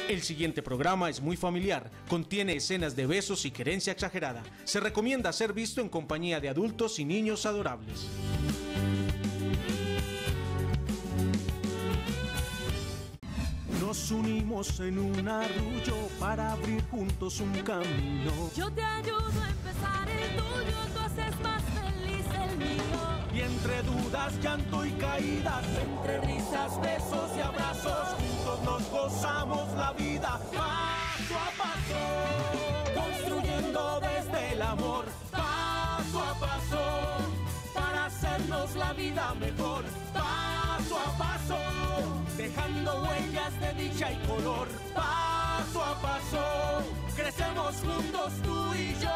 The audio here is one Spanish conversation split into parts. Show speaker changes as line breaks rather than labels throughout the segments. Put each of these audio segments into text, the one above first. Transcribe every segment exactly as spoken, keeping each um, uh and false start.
El siguiente programa es muy familiar, contiene escenas de besos y querencia exagerada. Se recomienda ser visto en compañía de adultos y niños adorables. Nos unimos en un arrullo para abrir juntos un camino.
Yo te ayudo a empezar el tuyo, tú haces más feliz el mío.
Y entre dudas, llanto y caídas, entre risas, besos y abrazos, juntos nos gozamos la vida paso a paso, construyendo desde el amor paso a paso, para hacernos la vida mejor paso a paso, dejando huellas de dicha y color paso a paso, crecemos juntos tú y yo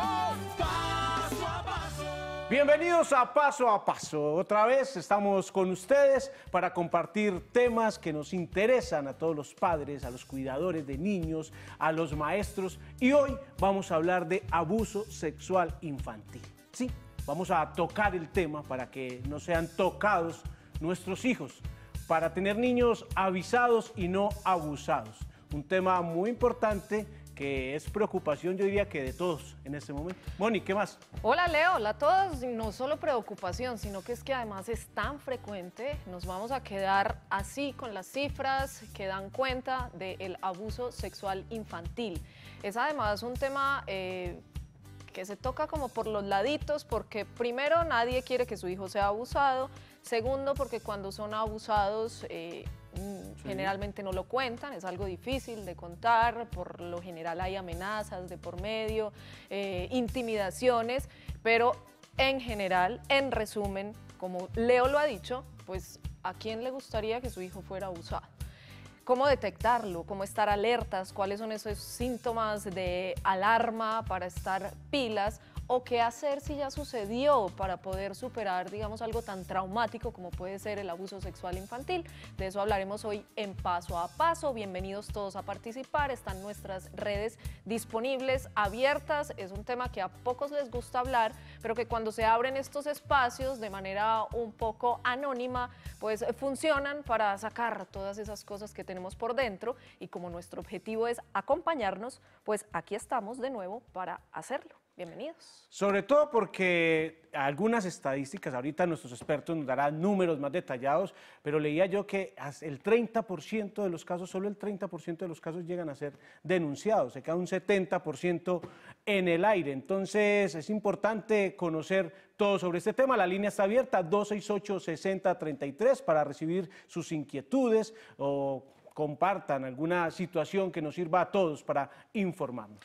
paso a paso. Bienvenidos a Paso a Paso. Otra vez estamos con ustedes para compartir temas que nos interesan a todos los padres, a los cuidadores de niños, a los maestros. Y hoy vamos a hablar de abuso sexual infantil. Sí, vamos a tocar el tema para que no sean tocados nuestros hijos, para tener niños avisados y no abusados. Un tema muy importante que es preocupación, yo diría que de todos en este momento. Moni, ¿qué más?
Hola Leo, hola a todos. No solo preocupación, sino que es que además es tan frecuente, nos vamos a quedar así con las cifras que dan cuenta del abuso sexual infantil. Es además un tema eh, que se toca como por los laditos, porque primero nadie quiere que su hijo sea abusado, segundo porque cuando son abusados eh, Sí. generalmente no lo cuentan, es algo difícil de contar, por lo general hay amenazas de por medio, eh, intimidaciones, pero en general, en resumen, como Leo lo ha dicho, pues ¿a quién le gustaría que su hijo fuera abusado? ¿Cómo detectarlo? ¿Cómo estar alertas? ¿Cuáles son esos síntomas de alarma para estar pilas? ¿O qué hacer si ya sucedió para poder superar, digamos, algo tan traumático como puede ser el abuso sexual infantil? De eso hablaremos hoy en Paso a Paso. Bienvenidos todos a participar. Están nuestras redes disponibles, abiertas. Es un tema que a pocos les gusta hablar, pero que cuando se abren estos espacios de manera un poco anónima, pues funcionan para sacar todas esas cosas que tenemos por dentro. Y como nuestro objetivo es acompañarnos, pues aquí estamos de nuevo para hacerlo. Bienvenidos.
Sobre todo porque algunas estadísticas, ahorita nuestros expertos nos darán números más detallados, pero leía yo que el treinta por ciento de los casos, solo el treinta por ciento de los casos llegan a ser denunciados, se queda un setenta por ciento en el aire. Entonces es importante conocer todo sobre este tema. La línea está abierta, dos seis ocho, seis cero tres tres, para recibir sus inquietudes o compartan alguna situación que nos sirva a todos para informarnos.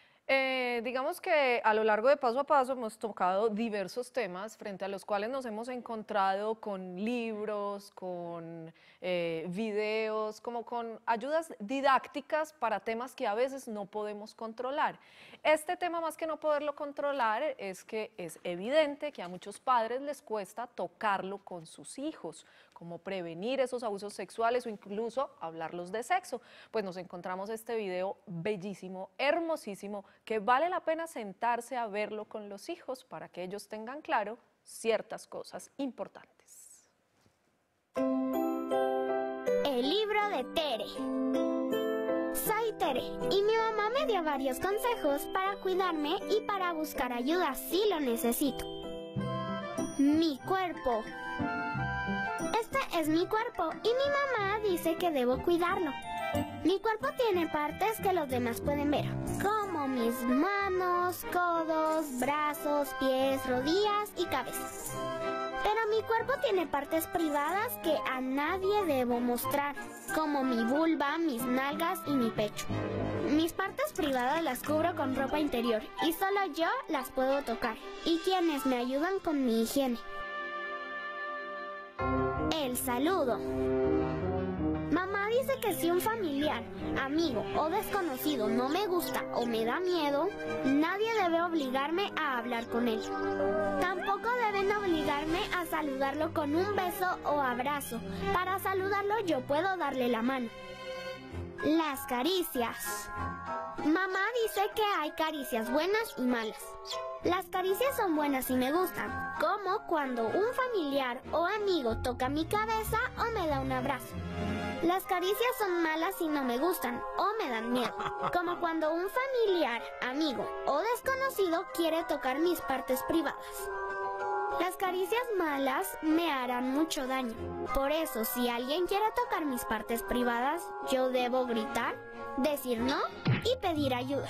Eh, digamos que a lo largo de Paso a Paso hemos tocado diversos temas frente a los cuales nos hemos encontrado con libros, con eh, videos, como con ayudas didácticas para temas que a veces no podemos controlar. Este tema, más que no poderlo controlar, es que es evidente que a muchos padres les cuesta tocarlo con sus hijos, como prevenir esos abusos sexuales o incluso hablarlos de sexo. Pues nos encontramos este video bellísimo, hermosísimo, que vale la pena sentarse a verlo con los hijos para que ellos tengan claro ciertas cosas importantes.
El libro de Tere. Soy Tere y mi mamá me dio varios consejos para cuidarme y para buscar ayuda si lo necesito. Mi cuerpo. Este es mi cuerpo y mi mamá dice que debo cuidarlo. Mi cuerpo tiene partes que los demás pueden ver, como mis manos, codos, brazos, pies, rodillas y cabeza. Pero mi cuerpo tiene partes privadas que a nadie debo mostrar, como mi vulva, mis nalgas y mi pecho. Mis partes privadas las cubro con ropa interior y solo yo las puedo tocar, y quienes me ayudan con mi higiene. El saludo. Mamá dice que si un familiar, amigo o desconocido no me gusta o me da miedo, nadie debe obligarme a hablar con él. Tampoco deben obligarme a saludarlo con un beso o abrazo. Para saludarlo yo puedo darle la mano. Las caricias. Mamá dice que hay caricias buenas y malas. Las caricias son buenas y me gustan, como cuando un familiar o amigo toca mi cabeza o me da un abrazo. Las caricias son malas y no me gustan o me dan miedo, como cuando un familiar, amigo o desconocido quiere tocar mis partes privadas. Las caricias malas me harán mucho daño. Por eso, si alguien quiere tocar mis partes privadas, yo debo gritar, decir no y pedir ayuda.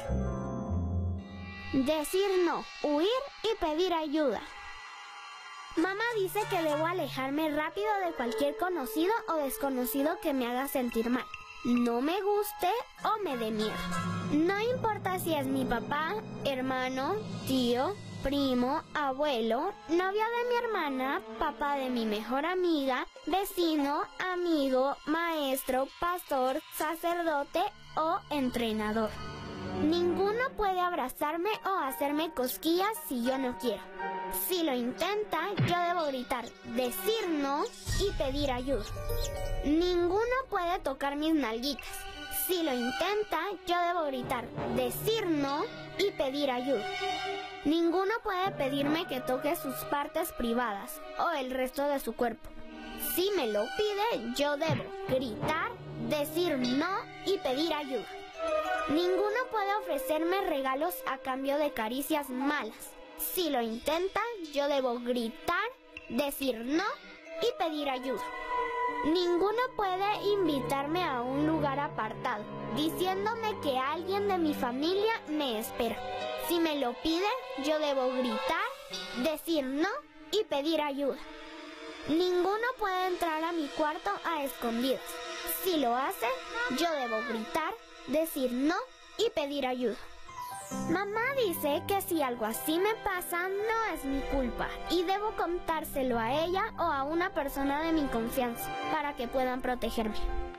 Decir no, huir y pedir ayuda. Mamá dice que debo alejarme rápido de cualquier conocido o desconocido que me haga sentir mal, no me guste o me dé miedo. No importa si es mi papá, hermano, tío, primo, abuelo, novio de mi hermana, papá de mi mejor amiga, vecino, amigo, maestro, pastor, sacerdote o entrenador. Ninguno puede abrazarme o hacerme cosquillas si yo no quiero. Si lo intenta, yo debo gritar, decir no y pedir ayuda. Ninguno puede tocar mis nalguitas. Si lo intenta, yo debo gritar, decir no y pedir ayuda. Ninguno puede pedirme que toque sus partes privadas o el resto de su cuerpo. Si me lo pide, yo debo gritar, decir no y pedir ayuda. Ninguno puede ofrecerme regalos a cambio de caricias malas. Si lo intenta, yo debo gritar, decir no y pedir ayuda. Ninguno puede invitarme a un lugar apartado, diciéndome que alguien de mi familia me espera. Si me lo pide, yo debo gritar, decir no y pedir ayuda. Ninguno puede entrar a mi cuarto a escondidas. Si lo hace, yo debo gritar, decir no y pedir ayuda. Mamá dice que si algo así me pasa, no es mi culpa y debo contárselo a ella o a una persona de mi confianza para que puedan protegerme.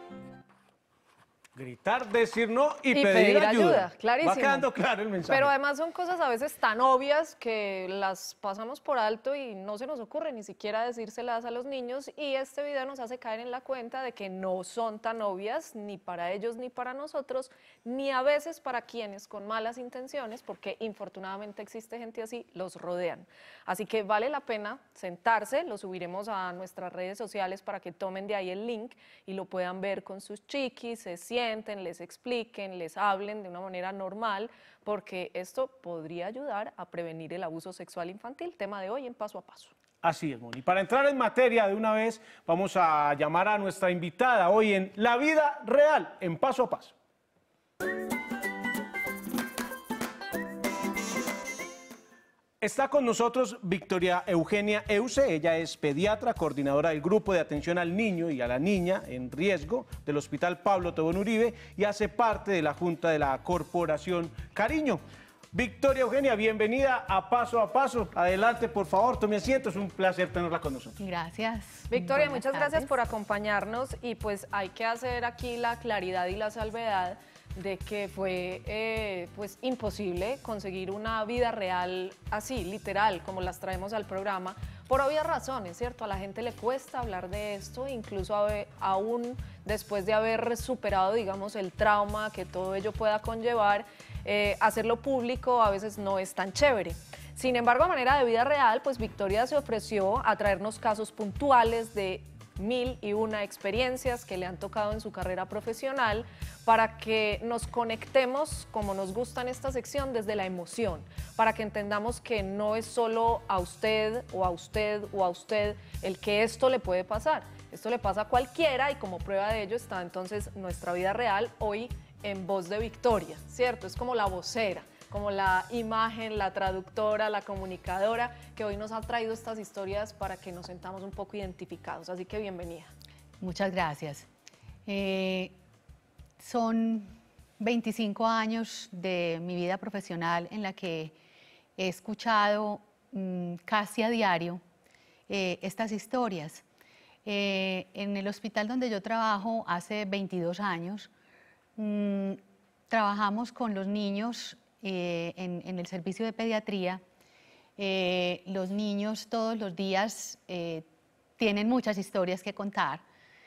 Gritar, decir no y,
Y
pedir,
pedir
ayuda.
ayuda, clarísimo.
Va quedando claro el mensaje.
Pero además son cosas a veces tan obvias que las pasamos por alto y no se nos ocurre ni siquiera decírselas a los niños, y este video nos hace caer en la cuenta de que no son tan obvias ni para ellos ni para nosotros, ni a veces para quienes con malas intenciones, porque infortunadamente existe gente así, los rodean. Así que vale la pena sentarse, lo subiremos a nuestras redes sociales para que tomen de ahí el link y lo puedan ver con sus chiquis, se sientan, les expliquen, les hablen de una manera normal, porque esto podría ayudar a prevenir el abuso sexual infantil, tema de hoy en Paso a Paso.
Así es, Moni. Para entrar en materia de una vez, vamos a llamar a nuestra invitada hoy en La Vida Real, en Paso a Paso. Está con nosotros Victoria Eugenia Euse, ella es pediatra, coordinadora del Grupo de Atención al Niño y a la Niña en Riesgo del Hospital Pablo Tobón Uribe y hace parte de la Junta de la Corporación Cariño. Victoria Eugenia, bienvenida a Paso a Paso. Adelante, por favor, tome asiento, es un placer tenerla con nosotros.
Gracias.
Victoria,
Buenas
muchas gracias
tardes.
por acompañarnos, y pues hay que hacer aquí la claridad y la salvedad de que fue eh, pues imposible conseguir una vida real así, literal, como las traemos al programa, por obvias razones, ¿cierto? A la gente le cuesta hablar de esto, incluso a, aún después de haber superado, digamos, el trauma que todo ello pueda conllevar, eh, hacerlo público a veces no es tan chévere. Sin embargo, a manera de vida real, pues Victoria se ofreció a traernos casos puntuales de mil y una experiencias que le han tocado en su carrera profesional para que nos conectemos, como nos gusta en esta sección, desde la emoción, para que entendamos que no es solo a usted o a usted o a usted el que esto le puede pasar. Esto le pasa a cualquiera, y como prueba de ello está entonces nuestra vida real hoy en voz de Victoria, ¿cierto? Es como la vocera, como la imagen, la traductora, la comunicadora, que hoy nos ha traído estas historias para que nos sentamos un poco identificados. Así que bienvenida.
Muchas gracias. Eh, son veinticinco años de mi vida profesional en la que he escuchado mmm, casi a diario eh, estas historias. Eh, en el hospital donde yo trabajo hace veintidós años, mmm, trabajamos con los niños Eh, en, en el servicio de pediatría. Eh, los niños todos los días eh, tienen muchas historias que contar.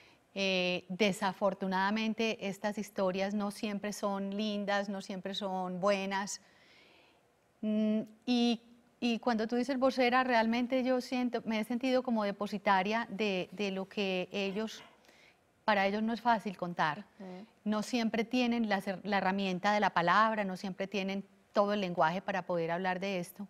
Eh, desafortunadamente estas historias no siempre son lindas, no siempre son buenas. Mm, y Y cuando tú dices vocera, realmente yo siento, me he sentido como depositaria de, de lo que ellos, para ellos no es fácil contar. Uh-huh. No siempre tienen la, la herramienta de la palabra, no siempre tienen todo el lenguaje para poder hablar de esto.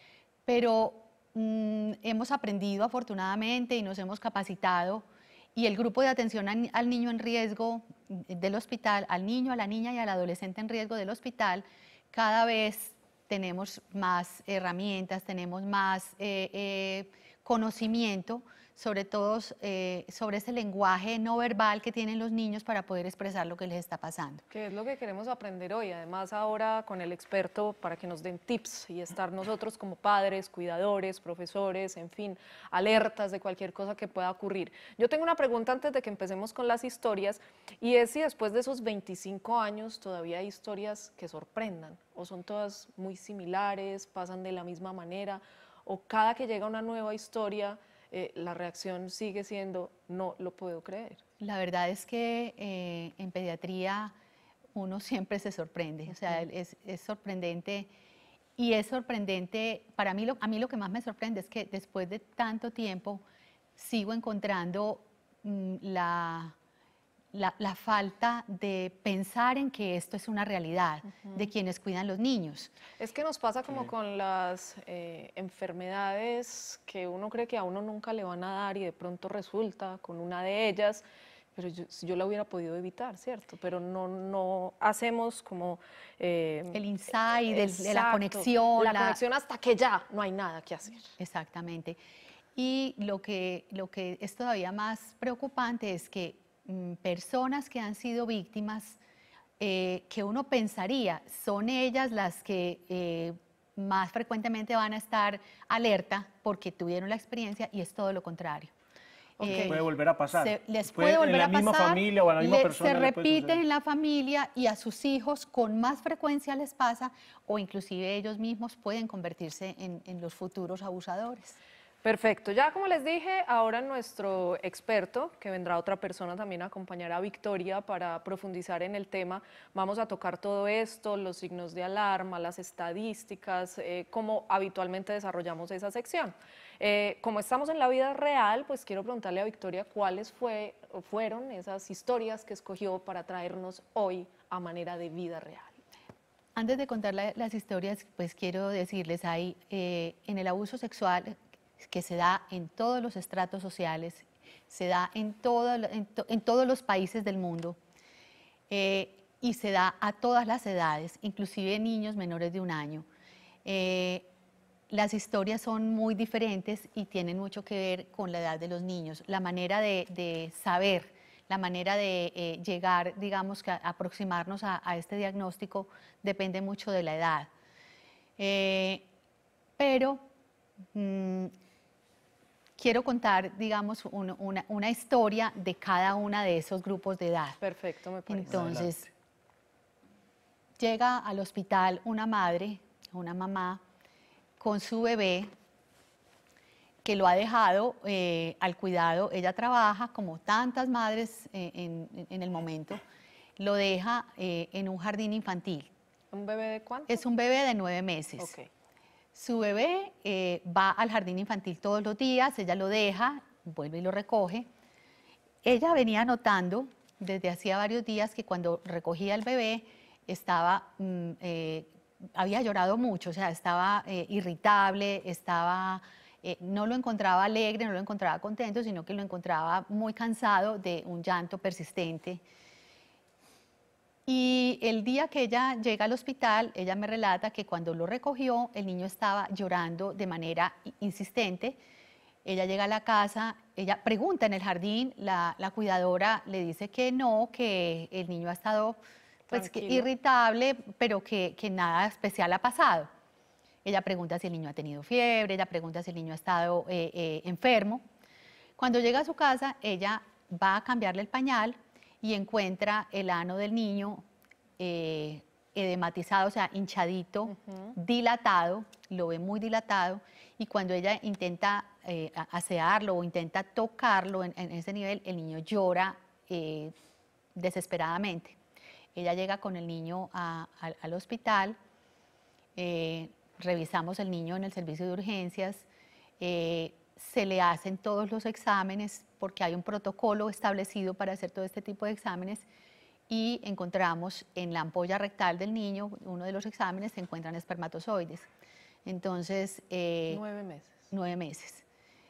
Pero mmm, hemos aprendido afortunadamente y nos hemos capacitado. Y el grupo de atención al niño en riesgo del hospital, al niño, a la niña y al adolescente en riesgo del hospital, cada vez tenemos más herramientas, tenemos más eh, eh, conocimiento, sobre todo eh, sobre ese lenguaje no verbal que tienen los niños para poder expresar lo que les está pasando.
Que es lo que queremos aprender hoy, además ahora con el experto para que nos den tips y estar nosotros como padres, cuidadores, profesores, en fin, alertas de cualquier cosa que pueda ocurrir. Yo tengo una pregunta antes de que empecemos con las historias, y es si después de esos veinticinco años todavía hay historias que sorprendan, o son todas muy similares, pasan de la misma manera, o cada que llega una nueva historia, Eh, la reacción sigue siendo, no lo puedo creer.
La verdad es que eh, en pediatría uno siempre se sorprende, uh-huh. o sea, es, es sorprendente, y es sorprendente, para mí, lo, a mí lo que más me sorprende es que después de tanto tiempo sigo encontrando mm, la, la, la falta de pensar en que esto es una realidad, uh-huh. de quienes cuidan los niños.
Es que nos pasa como sí. con las eh, enfermedades que uno cree que a uno nunca le van a dar y de pronto resulta con una de ellas, pero yo, si yo la hubiera podido evitar, ¿cierto? Pero no, no hacemos como...
Eh, el insight, eh, de la conexión.
La, la conexión hasta que ya no hay nada que hacer.
Exactamente. Y lo que, lo que es todavía más preocupante es que personas que han sido víctimas, eh, que uno pensaría son ellas las que eh, más frecuentemente van a estar alerta porque tuvieron la experiencia, y es todo lo contrario.
Okay. Eh, puede volver a pasar.
Se, les puede, puede volver a pasar.
En la misma familia o a la misma
le,
persona.
Se repite en la familia, y a sus hijos con más frecuencia les pasa, o inclusive ellos mismos pueden convertirse en, en los futuros abusadores.
Perfecto, ya como les dije, ahora nuestro experto, que vendrá otra persona también a acompañar a Victoria para profundizar en el tema, vamos a tocar todo esto, los signos de alarma, las estadísticas, eh, cómo habitualmente desarrollamos esa sección. Eh, como estamos en la vida real, pues quiero preguntarle a Victoria cuáles fue, fueron esas historias que escogió para traernos hoy a manera de vida real.
Antes de contar la, las historias, pues quiero decirles, ahí eh, en el abuso sexual, que se da en todos los estratos sociales, se da en, todo, en, to, en todos los países del mundo, eh, y se da a todas las edades, inclusive niños menores de un año. Eh, las historias son muy diferentes y tienen mucho que ver con la edad de los niños, la manera de, de saber, la manera de eh, llegar, digamos, que a aproximarnos a, a este diagnóstico depende mucho de la edad. Eh, pero mmm, quiero contar, digamos, un, una, una historia de cada una de esos grupos de edad.
Perfecto, me parece.
Entonces, adelante. Llega al hospital una madre, una mamá, con su bebé, que lo ha dejado eh, al cuidado. Ella trabaja, como tantas madres eh, en, en el momento, lo deja eh, en un jardín infantil.
¿Un bebé de cuánto?
Es un bebé de nueve meses.
Okay.
Su bebé eh, va al jardín infantil todos los días, ella lo deja, vuelve y lo recoge. Ella venía notando desde hacía varios días que cuando recogía al bebé estaba, mm, eh, había llorado mucho, o sea, estaba eh, irritable, estaba, eh, no lo encontraba alegre, no lo encontraba contento, sino que lo encontraba muy cansado de un llanto persistente. Y el día que ella llega al hospital, ella me relata que cuando lo recogió, el niño estaba llorando de manera insistente. Ella llega a la casa, ella pregunta en el jardín, la, la cuidadora le dice que no, que el niño ha estado pues, que irritable, pero que, que nada especial ha pasado. Ella pregunta si el niño ha tenido fiebre, ella pregunta si el niño ha estado eh, eh, enfermo. Cuando llega a su casa, ella va a cambiarle el pañal y encuentra el ano del niño eh, edematizado, o sea, hinchadito, uh-huh. dilatado, lo ve muy dilatado, y cuando ella intenta eh, asearlo o intenta tocarlo en, en ese nivel, el niño llora eh, desesperadamente. Ella llega con el niño a, a, al hospital, eh, revisamos el niño en el servicio de urgencias, eh, se le hacen todos los exámenes porque hay un protocolo establecido para hacer todo este tipo de exámenes y encontramos en la ampolla rectal del niño, uno de los exámenes, se encuentran espermatozoides. Entonces, eh,
Nueve meses.
Nueve meses.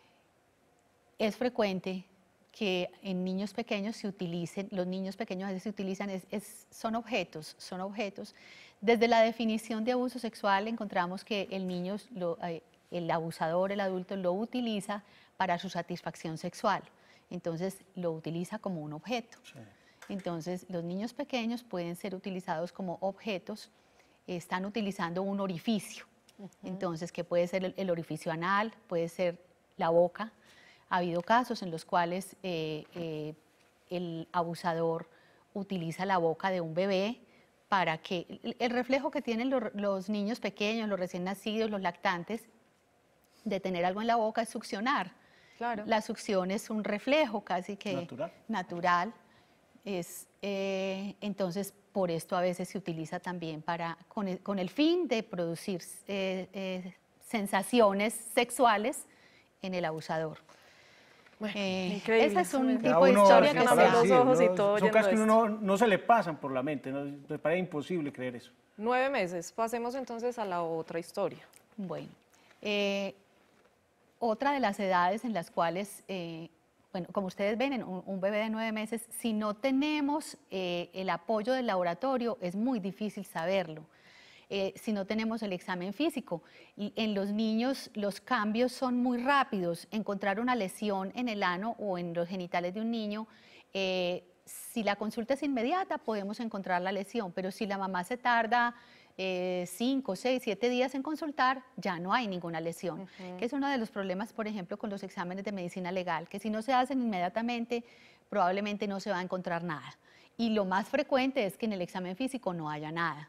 Es frecuente que en niños pequeños se utilicen, los niños pequeños a veces se utilizan, es, es, son objetos, son objetos. Desde la definición de abuso sexual encontramos que el niño, lo, eh, el abusador, el adulto, lo utiliza para su satisfacción sexual. Entonces, lo utiliza como un objeto. Sí. Entonces, los niños pequeños pueden ser utilizados como objetos, están utilizando un orificio. Uh-huh. Entonces, que puede ser el, el orificio anal, puede ser la boca. Ha habido casos en los cuales eh, eh, el abusador utiliza la boca de un bebé para que el, el reflejo que tienen los, los niños pequeños, los recién nacidos, los lactantes, de tener algo en la boca es succionar. Claro. La succión es un reflejo casi que natural. natural. Es, eh, entonces, por esto a veces se utiliza también para, con, el, con el fin de producir eh, eh, sensaciones sexuales en el abusador.
Bueno, eh, increíble.
Ese es un tipo de historia que
se los ojos
¿no?
y todo.
Son cosas que uno no, no se le pasan por la mente, ¿no? Me parece imposible creer eso.
Nueve meses. Pasemos entonces a la otra historia.
Bueno, eh, otra de las edades en las cuales, eh, bueno, como ustedes ven, en un, un bebé de nueve meses, si no tenemos eh, el apoyo del laboratorio, es muy difícil saberlo. Eh, si no tenemos el examen físico. Y en los niños los cambios son muy rápidos. Encontrar una lesión en el ano o en los genitales de un niño, eh, si la consulta es inmediata podemos encontrar la lesión, pero si la mamá se tarda eh, cinco, seis, siete días en consultar, ya no hay ninguna lesión. Uh-huh. Que es uno de los problemas, por ejemplo, con los exámenes de medicina legal, que si no se hacen inmediatamente, probablemente no se va a encontrar nada. Y lo más frecuente es que en el examen físico no haya nada.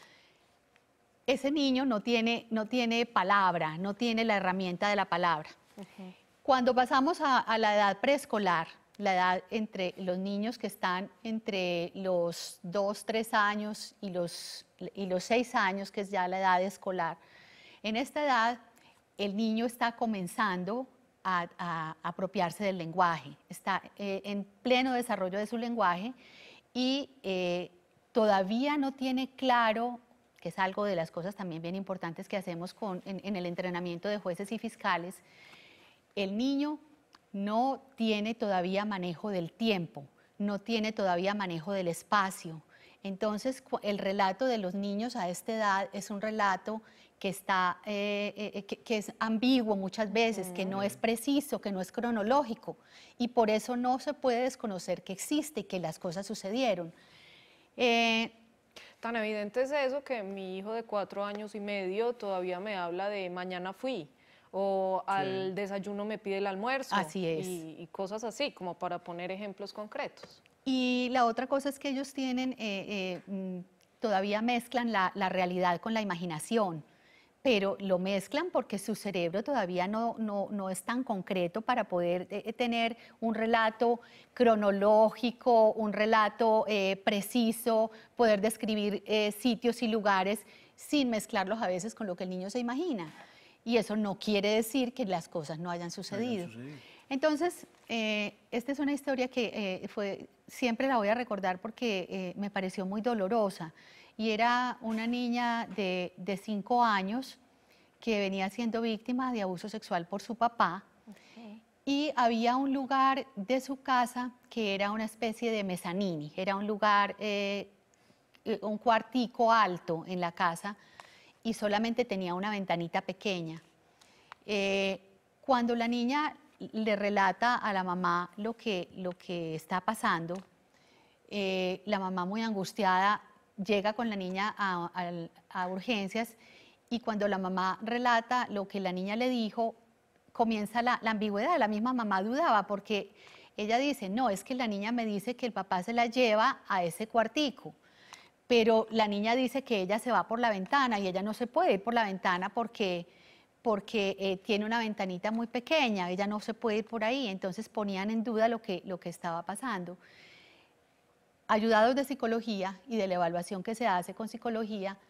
Ese niño no tiene, no tiene palabra, no tiene la herramienta de la palabra. Uh-huh. Cuando pasamos a, a la edad preescolar, la edad entre los niños que están entre los dos, tres años y los, y los seis años, que es ya la edad escolar, en esta edad el niño está comenzando a, a apropiarse del lenguaje, está eh, en pleno desarrollo de su lenguaje y eh, todavía no tiene claro, que es algo de las cosas también bien importantes que hacemos con, en, en el entrenamiento de jueces y fiscales, el niño no tiene todavía manejo del tiempo, no tiene todavía manejo del espacio. Entonces, el relato de los niños a esta edad es un relato que, está, eh, eh, que, que es ambiguo muchas veces, que no es preciso, que no es cronológico, y por eso no se puede desconocer que existe y que las cosas sucedieron. Eh,
Tan evidente es eso que mi hijo de cuatro años y medio todavía me habla de mañana fui, o al sí. desayuno me pide el almuerzo.
Así es.
Y, y cosas así, como para poner ejemplos concretos.
Y la otra cosa es que ellos tienen, eh, eh, todavía mezclan la, la realidad con la imaginación, pero lo mezclan porque su cerebro todavía no, no, no es tan concreto para poder eh, tener un relato cronológico, un relato eh, preciso, poder describir eh, sitios y lugares sin mezclarlos a veces con lo que el niño se imagina. Y eso no quiere decir que las cosas no hayan sucedido. No hayan sucedido. Entonces, eh, esta es una historia que eh, fue, siempre la voy a recordar porque eh, me pareció muy dolorosa. Y era una niña de, de cinco años que venía siendo víctima de abuso sexual por su papá. Okay. Y había un lugar de su casa que era una especie de mezanini, era un lugar, eh, un cuartico alto en la casa y solamente tenía una ventanita pequeña. Eh, cuando la niña le relata a la mamá lo que, lo que está pasando, eh, la mamá muy angustiada llega con la niña a, a, a urgencias y cuando la mamá relata lo que la niña le dijo, comienza la, la ambigüedad. La misma mamá dudaba porque ella dice, no, es que la niña me dice que el papá se la lleva a ese cuartico, pero la niña dice que ella se va por la ventana y ella no se puede ir por la ventana porque, porque eh, tiene una ventanita muy pequeña, ella no se puede ir por ahí, entonces ponían en duda lo que, lo que estaba pasando. Ayudados de psicología y de la evaluación que se hace con psicología,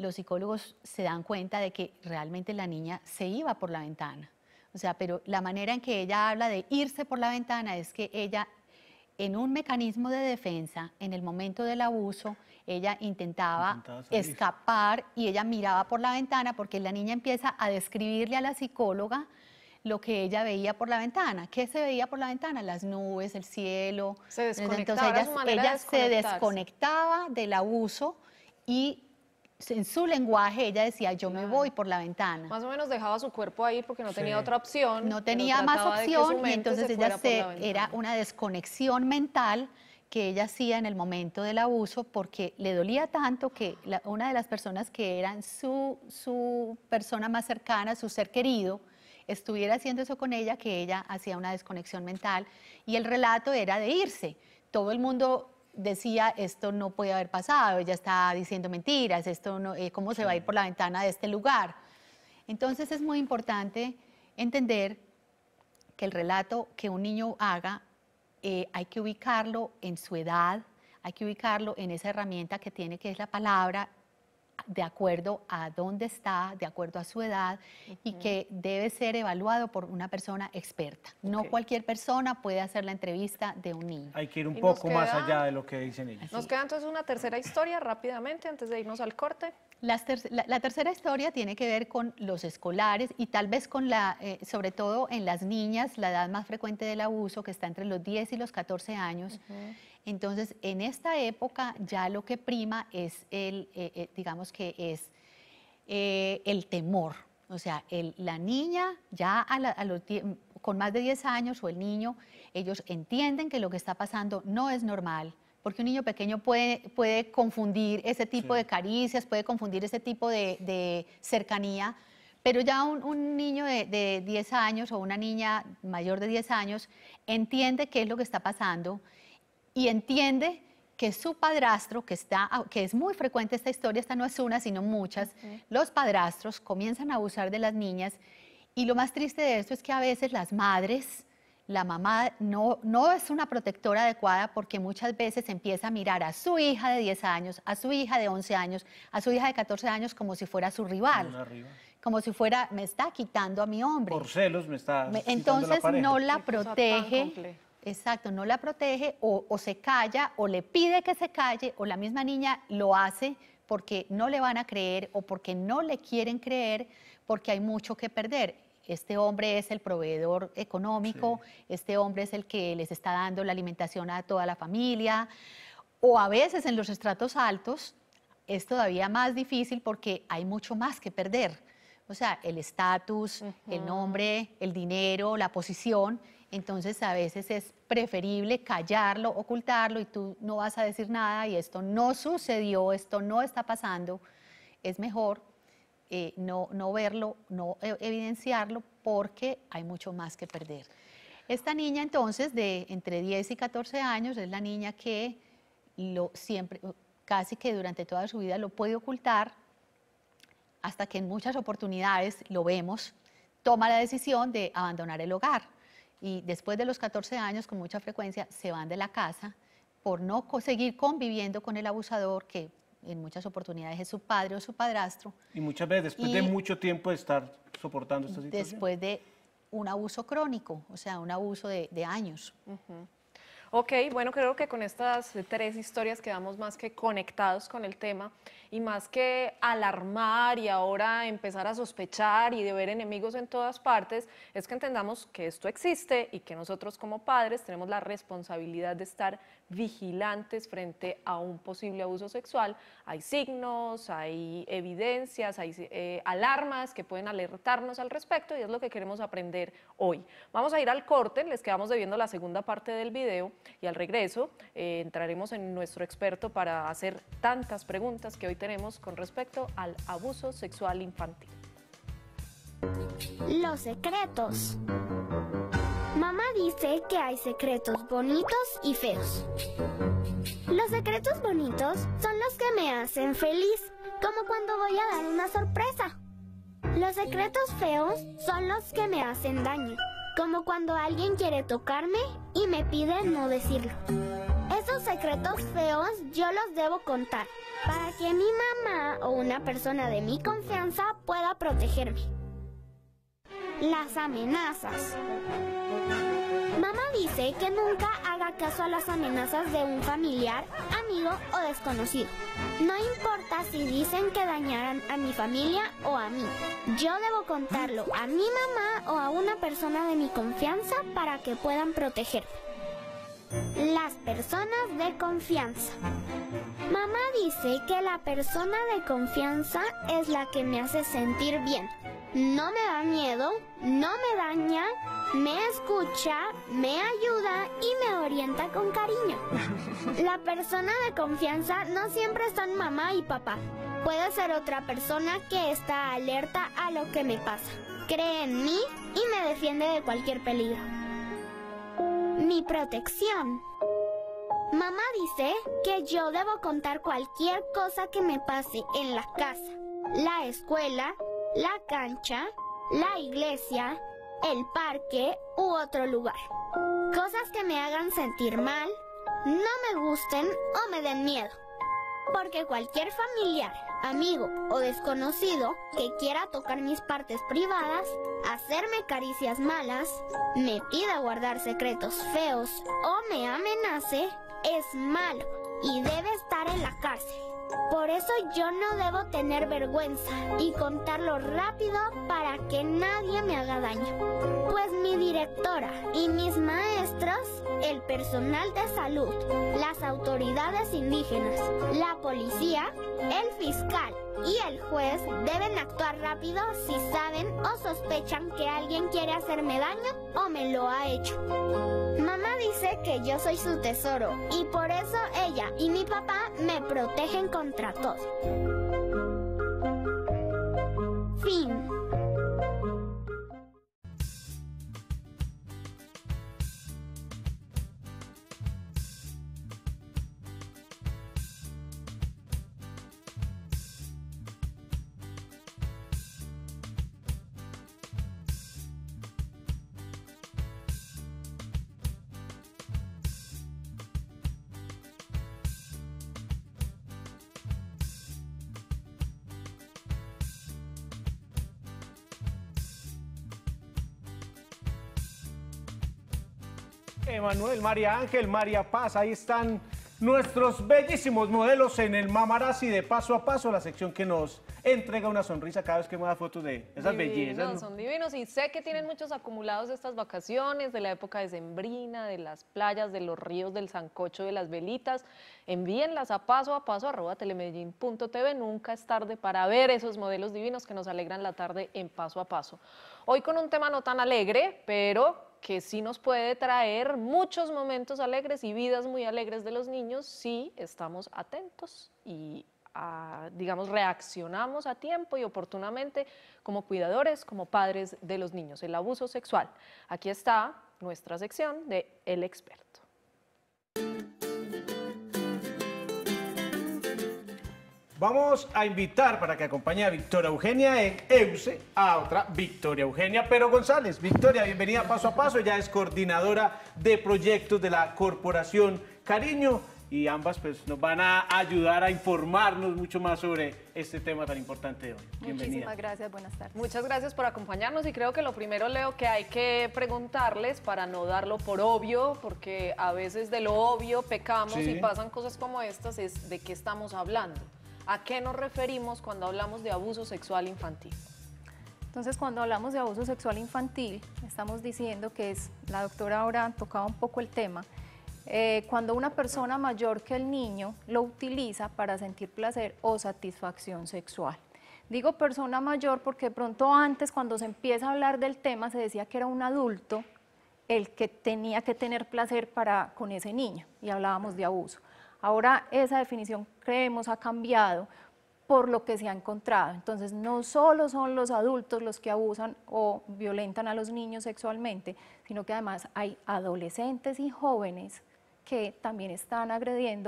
los psicólogos se dan cuenta de que realmente la niña se iba por la ventana. O sea, pero la manera en que ella habla de irse por la ventana es que ella, en un mecanismo de defensa, en el momento del abuso, ella intentaba,
Intentaba salir.
escapar y ella miraba por la ventana porque la niña empieza a describirle a la psicóloga lo que ella veía por la ventana. ¿Qué se veía por la ventana? Las nubes, el cielo.
Se desconectaba,
Entonces
era
ella,
su manera
ella
de
se
desconectarse.
desconectaba del abuso y en su lenguaje ella decía, yo me
Claro.
voy por la ventana.
Más o menos dejaba su cuerpo ahí porque no
Sí.
tenía otra opción.
No
pero
tenía más
trataba de que su
opción y
mente
entonces
se
ella
fuera por
se,
la ventana.
era una desconexión mental que ella hacía en el momento del abuso porque le dolía tanto que la- una de las personas que eran su, su persona más cercana, su ser querido, estuviera haciendo eso con ella, que ella hacía una desconexión mental y el relato era de irse. Todo el mundo decía, esto no puede haber pasado, ella está diciendo mentiras, esto no, eh, ¿cómo se va a ir por la ventana de este lugar? Entonces es muy importante entender que el relato que un niño haga eh, hay que ubicarlo en su edad, hay que ubicarlo en esa herramienta que tiene, que es la palabra, de acuerdo a dónde está, de acuerdo a su edad, y que debe ser evaluado por una persona experta. No
Ok.
cualquier persona puede hacer la entrevista de un niño.
Hay que ir un
Y nos
poco más
queda-
allá de lo que dicen ellos.
Nos queda entonces una tercera historia rápidamente antes de irnos al corte.
Las ter- la, la tercera historia tiene que ver con los escolares y tal vez con la, eh, sobre todo en las niñas, la edad más frecuente del abuso, que está entre los diez y los catorce años. Entonces, en esta época ya lo que prima es el, eh, eh, digamos que es eh, el temor. O sea, el- la niña ya a, la- a los die- con más de diez años o el niño, ellos entienden que lo que está pasando no es normal, porque un niño pequeño puede, puede confundir ese tipo
Sí.
de caricias, puede confundir ese tipo de, de cercanía, pero ya un, un niño de, de diez años o una niña mayor de diez años entiende qué es lo que está pasando y entiende que su padrastro, que, está, que es muy frecuente esta historia, esta no es una, sino muchas, los padrastros comienzan a abusar de las niñas y lo más triste de esto es que a veces las madres, la mamá no, no es una protectora adecuada porque muchas veces empieza a mirar a su hija de diez años, a su hija de once años, a su hija de catorce años como si fuera su rival,
Una arriba.
como si fuera, me está quitando a mi hombre.
Por celos me está
Me-
quitando la
Entonces
pareja.
no la
Qué cosa tan
protege,
compleja.
exacto, no la protege o, o se calla o le pide que se calle o la misma niña lo hace porque no le van a creer o porque no le quieren creer porque hay mucho que perder. Este hombre es el proveedor económico, este hombre es el que les está dando la alimentación a toda la familia o a veces en los estratos altos es todavía más difícil porque hay mucho más que perder. O sea, el estatus, el nombre, el dinero, la posición. Entonces, a veces es preferible callarlo, ocultarlo y tú no vas a decir nada y esto no sucedió, esto no está pasando. Es mejor eh, no, no verlo, no e- evidenciarlo porque hay mucho más que perder. Esta niña, entonces, de entre diez y catorce años, es la niña que lo siempre, casi que durante toda su vida lo puede ocultar hasta que en muchas oportunidades, lo vemos, toma la decisión de abandonar el hogar. Y después de los catorce años, con mucha frecuencia, se van de la casa por no co- seguir conviviendo con el abusador, que en muchas oportunidades es su padre o su padrastro,
Y muchas veces, después de
Y-
mucho tiempo de estar soportando esta situación.
después de un abuso crónico, o sea, un abuso de, de años.
Ok, bueno, creo que con estas tres historias quedamos más que conectados con el tema y más que alarmar y ahora empezar a sospechar y de ver enemigos en todas partes, es que entendamos que esto existe y que nosotros como padres tenemos la responsabilidad de estar vigilantes frente a un posible abuso sexual. Hay signos, hay evidencias, hay eh, alarmas que pueden alertarnos al respecto y es lo que queremos aprender hoy. Vamos a ir al corte, les quedamos debiendo la segunda parte del video y al regreso eh, entraremos en nuestro experto para hacer tantas preguntas que hoy tenemos con respecto al abuso sexual infantil.
Los secretos. Mamá dice que hay secretos bonitos y feos. Los secretos bonitos son los que me hacen feliz, como cuando voy a dar una sorpresa. Los secretos feos son los que me hacen daño, como cuando alguien quiere tocarme y me pide no decirlo. Esos secretos feos yo los debo contar para que mi mamá o una persona de mi confianza pueda protegerme. Las amenazas. Mamá dice que nunca haga caso a las amenazas de un familiar, amigo o desconocido. No importa si dicen que dañarán a mi familia o a mí. Yo debo contarlo a mi mamá o a una persona de mi confianza para que puedan protegerme. Las personas de confianza. Mamá dice que la persona de confianza es la que me hace sentir bien. No me da miedo, no me daña, me escucha, me ayuda y me orienta con cariño. La persona de confianza no siempre son mamá y papá. Puede ser otra persona que está alerta a lo que me pasa. Cree en mí y me defiende de cualquier peligro. Mi protección. Mamá dice que yo debo contar cualquier cosa que me pase en la casa, la escuela, la cancha, la iglesia, el parque u otro lugar. Cosas que me hagan sentir mal, no me gusten o me den miedo. Porque cualquier familiar, amigo o desconocido que quiera tocar mis partes privadas, hacerme caricias malas, me pida guardar secretos feos o me amenace, es malo y debe estar en la cárcel. Por eso yo no debo tener vergüenza y contarlo rápido para que nadie me haga daño. Pues mi directora y mis maestros, el personal de salud, las autoridades indígenas, la policía, el fiscal y el juez deben actuar rápido si saben o sospechan que alguien quiere hacerme daño o me lo ha hecho. Mamá dice que yo soy su tesoro y por eso ella y mi papá me protegen contra todo. Fin.
Emanuel, María Ángel, María Paz, ahí están nuestros bellísimos modelos en el Mamarazzi de Paso a Paso, la sección que nos entrega una sonrisa cada vez que me da fotos de esas
Divinos,
bellezas, ¿no?
Son divinos y sé que tienen muchos acumulados de estas vacaciones, de la época decembrina, de las playas, de los ríos, del sancocho, de las velitas. Envíenlas a paso a paso arroba telemedellín punto t v. Nunca es tarde para ver esos modelos divinos que nos alegran la tarde en Paso a Paso. Hoy con un tema no tan alegre, pero que sí nos puede traer muchos momentos alegres y vidas muy alegres de los niños si estamos atentos y, a, digamos, reaccionamos a tiempo y oportunamente como cuidadores, como padres de los niños, el abuso sexual. Aquí está nuestra sección de El Experto.
Vamos a invitar para que acompañe a Victoria Eugenia en EUSE a otra Victoria Eugenia Pero González. Victoria, bienvenida a Paso a Paso, ella es coordinadora de proyectos de la Corporación Cariño y ambas pues nos van a ayudar a informarnos mucho más sobre este tema tan importante de hoy. Bienvenida.
Muchísimas gracias, buenas tardes.
Muchas gracias por acompañarnos y creo que lo primero, Leo, que hay que preguntarles para no darlo por obvio, porque a veces de lo obvio pecamos
Sí.
y pasan cosas como estas, es de qué estamos hablando. ¿A qué nos referimos cuando hablamos de abuso sexual infantil?
Entonces, cuando hablamos de abuso sexual infantil, estamos diciendo que es, la doctora ahora tocaba un poco el tema, eh, cuando una persona mayor que el niño lo utiliza para sentir placer o satisfacción sexual. Digo persona mayor porque de pronto antes, cuando se empieza a hablar del tema, se decía que era un adulto el que tenía que tener placer para, con ese niño y hablábamos de abuso. Ahora esa definición, creemos, ha cambiado por lo que se ha encontrado. Entonces, no solo son los adultos los que abusan o violentan a los niños sexualmente, sino que además hay adolescentes y jóvenes que también están agrediendo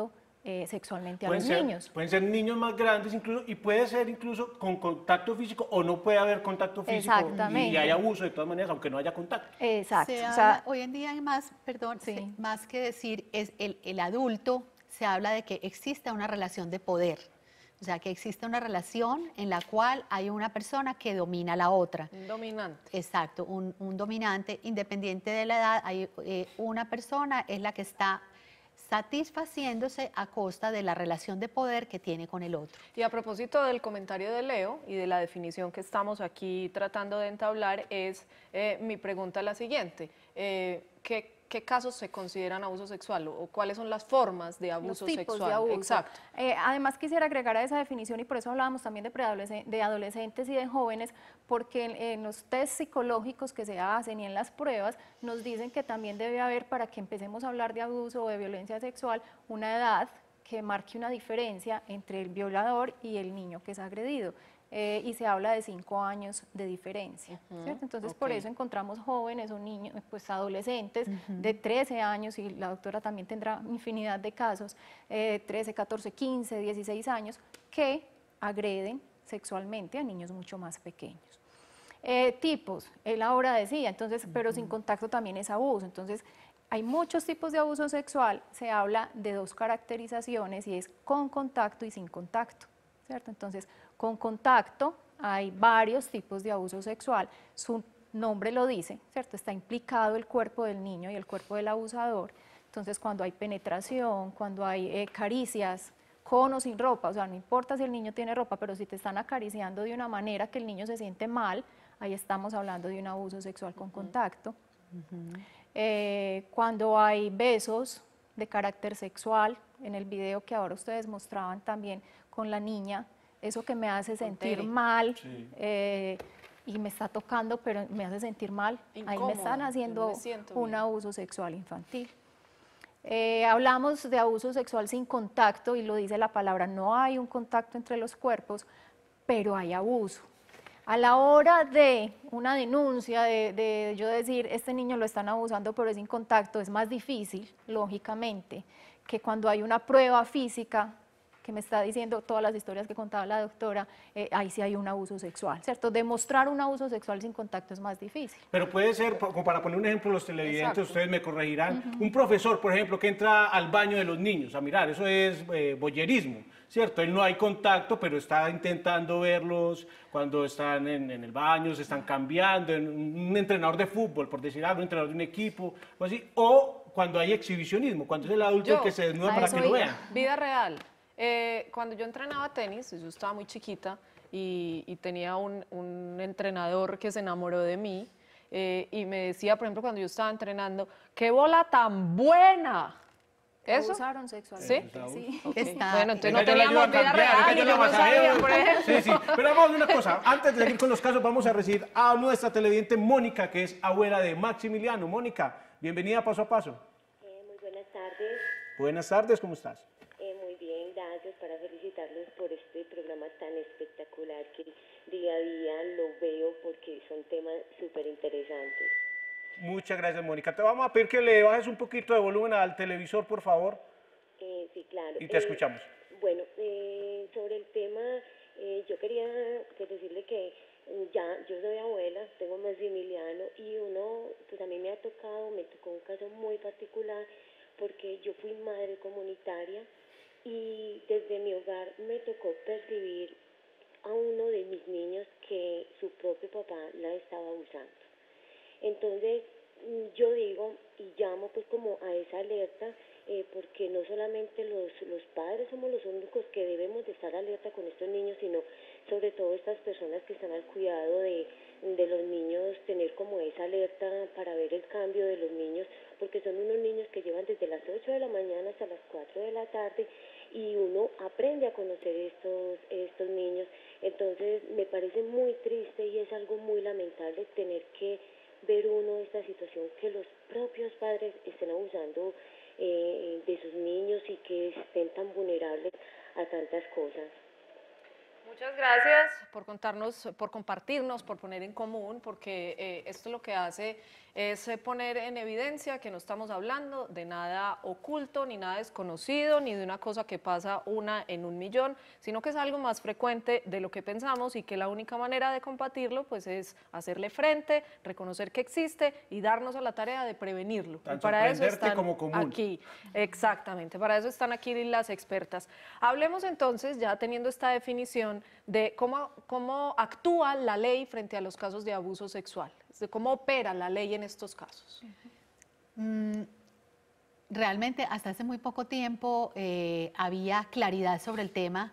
eh, sexualmente a
Pueden
los
ser,
niños.
pueden ser niños más grandes incluso, y puede ser incluso con contacto físico o no puede haber contacto físico
Exactamente.
y hay abuso de todas maneras, aunque no haya contacto.
Exacto.
Se
o
habla-
sea,
hoy en día hay más, perdón,
Sí.
se- más que decir es el, el adulto, se habla de que exista una relación de poder. O sea, que existe una relación en la cual hay una persona que domina a la otra.
Un dominante.
Exacto, un, un dominante, independiente de la edad, hay eh, una persona es la que está satisfaciéndose a costa de la relación de poder que tiene con el otro.
Y a propósito del comentario de Leo y de la definición que estamos aquí tratando de entablar, es eh, mi pregunta la siguiente. Eh, ¿qué, ¿Qué casos se consideran abuso sexual o cuáles son las formas de abuso
los tipos
sexual?
de abuso.
Exacto.
Eh, además quisiera agregar a esa definición, y por eso hablábamos también de, preadolescen- de adolescentes y de jóvenes, porque en, en los test psicológicos que se hacen y en las pruebas nos dicen que también debe haber, para que empecemos a hablar de abuso o de violencia sexual, una edad que marque una diferencia entre el violador y el niño que es agredido. Eh, y se habla de cinco años de diferencia, ¿cierto? Entonces, por
ok.
eso encontramos jóvenes o niños, pues adolescentes de trece años, y la doctora también tendrá infinidad de casos, eh, trece, catorce, quince, dieciséis años, que agreden sexualmente a niños mucho más pequeños. Eh, tipos, él ahora decía, entonces, pero sin contacto también es abuso. Entonces, hay muchos tipos de abuso sexual, se habla de dos caracterizaciones, y es con contacto y sin contacto, ¿cierto? Entonces, con contacto hay varios tipos de abuso sexual, su nombre lo dice, ¿cierto? Está implicado el cuerpo del niño y el cuerpo del abusador. Entonces, cuando hay penetración, cuando hay eh, caricias, con o sin ropa, o sea, no importa si el niño tiene ropa, pero si te están acariciando de una manera que el niño se siente mal, ahí estamos hablando de un abuso sexual con contacto. Eh, cuando hay besos de carácter sexual, en el video que ahora ustedes mostraban también con la niña, eso que me hace sentir
Tere.
mal,
Sí.
eh, y me está tocando, pero me hace sentir mal, ahí me
Incómoda,
están
yo no
haciendo
me siento
un
bien.
abuso sexual infantil. Eh, hablamos de abuso sexual sin contacto, y lo dice la palabra, no hay un contacto entre los cuerpos, pero hay abuso. A la hora de una denuncia, de, de yo decir, este niño lo están abusando pero es sin contacto, es más difícil, lógicamente, que cuando hay una prueba física que me está diciendo todas las historias que contaba la doctora, eh, ahí sí hay un abuso sexual, ¿cierto? Demostrar un abuso sexual sin contacto es más difícil.
Pero puede ser, po- como para poner un ejemplo, los televidentes,
Exacto.
ustedes me corregirán, un profesor, por ejemplo, que entra al baño de los niños a mirar, eso es eh, voyerismo, ¿cierto? Él no hay contacto, pero está intentando verlos cuando están en, en el baño, se están cambiando, en un entrenador de fútbol, por decir algo, un entrenador de un equipo, o así, o cuando hay exhibicionismo, cuando es el adulto
Yo,
el que se desnuda
a
para
eso
que lo
iba.
vean.
Vida real. Eh, cuando yo entrenaba tenis, yo estaba muy chiquita y, y tenía un, un entrenador que se enamoró de mí eh, y me decía, por ejemplo, cuando yo estaba entrenando, ¡qué bola tan buena! ¿Eso?
Abusaron sexualmente, sí.
Ok.
Está-
Bueno, entonces
Venga,
no
yo le ayudo a
teníamos vida
cambiar, venga,
real y
yo
yo
le
no
masajeo.
sabía, por ejemplo.
Sí, sí, pero vamos a ver una cosa, antes de seguir con los casos, vamos a recibir a nuestra televidente Mónica, que es abuela de Maximiliano. Mónica, bienvenida a Paso a Paso.
Eh, muy buenas tardes,
Buenas tardes, ¿cómo estás?
eh, muy bien, gracias, para felicitarlos por este programa tan espectacular que día a día lo veo porque son temas súper interesantes.
Muchas gracias, Mónica. Te vamos a pedir que le bajes un poquito de volumen al televisor, por favor,
Eh, sí, claro.
y te
Eh,
escuchamos.
Bueno, eh, sobre el tema, eh, yo quería que decirle que eh, ya yo soy abuela, tengo Maximiliano, y uno, pues a mí me ha tocado, me tocó un caso muy particular porque yo fui madre comunitaria y desde mi hogar me tocó percibir a uno de mis niños que su propio papá la estaba abusando. Entonces, mm, yo digo y llamo pues como a esa alerta, eh, porque no solamente los, los padres somos los únicos que debemos de estar alerta con estos niños, sino sobre todo estas personas que están al cuidado de, de los niños, tener como esa alerta para ver el cambio de los niños, porque son unos niños que llevan desde las ocho de la mañana hasta las cuatro de la tarde, y uno aprende a conocer estos, estos niños. Entonces me parece muy triste y es algo muy lamentable tener que ver uno esta situación, que los propios padres estén abusando eh, de sus niños y que estén tan vulnerables a tantas cosas.
Muchas gracias por contarnos, por compartirnos, por poner en común, porque eh, esto lo que hace Es eh, poner en evidencia que no estamos hablando de nada oculto, ni nada desconocido, ni de una cosa que pasa una en un millón, sino que es algo más frecuente de lo que pensamos y que la única manera de combatirlo pues es hacerle frente, reconocer que existe y darnos a la tarea de prevenirlo.
Tan
Y para eso
sorprenderte
están
como común.
aquí, exactamente, para eso están aquí las expertas. Hablemos entonces, ya teniendo esta definición, de cómo, cómo actúa la ley frente a los casos de abuso sexual, de cómo opera la ley en estos casos.
Mm, realmente hasta hace muy poco tiempo eh, había claridad sobre el tema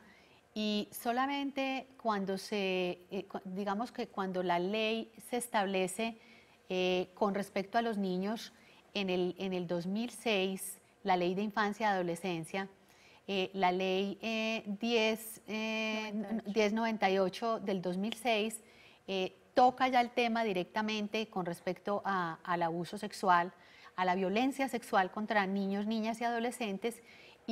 y solamente cuando se, eh, digamos que cuando la ley se establece eh, con respecto a los niños en el, en el dos mil seis, la ley de infancia y adolescencia, eh, la ley eh, diez noventa y ocho del dos mil seis, eh, toca ya el tema directamente con respecto a, al abuso sexual, a la violencia sexual contra niños, niñas y adolescentes,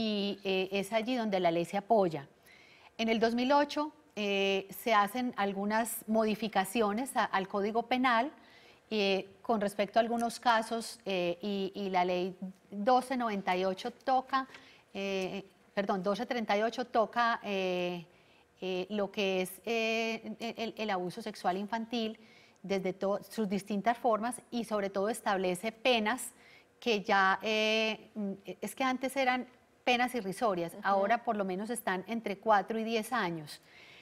y eh, es allí donde la ley se apoya. En el dos mil ocho eh, se hacen algunas modificaciones a, al Código Penal eh, con respecto a algunos casos eh, y, y la ley doce noventa y ocho toca, eh, perdón, doce treinta y ocho toca eh, Eh, lo que es eh, el, el abuso sexual infantil desde sus distintas formas y sobre todo establece penas que ya, eh, es que antes eran penas irrisorias, uh-huh. Ahora por lo menos están entre cuatro y diez años.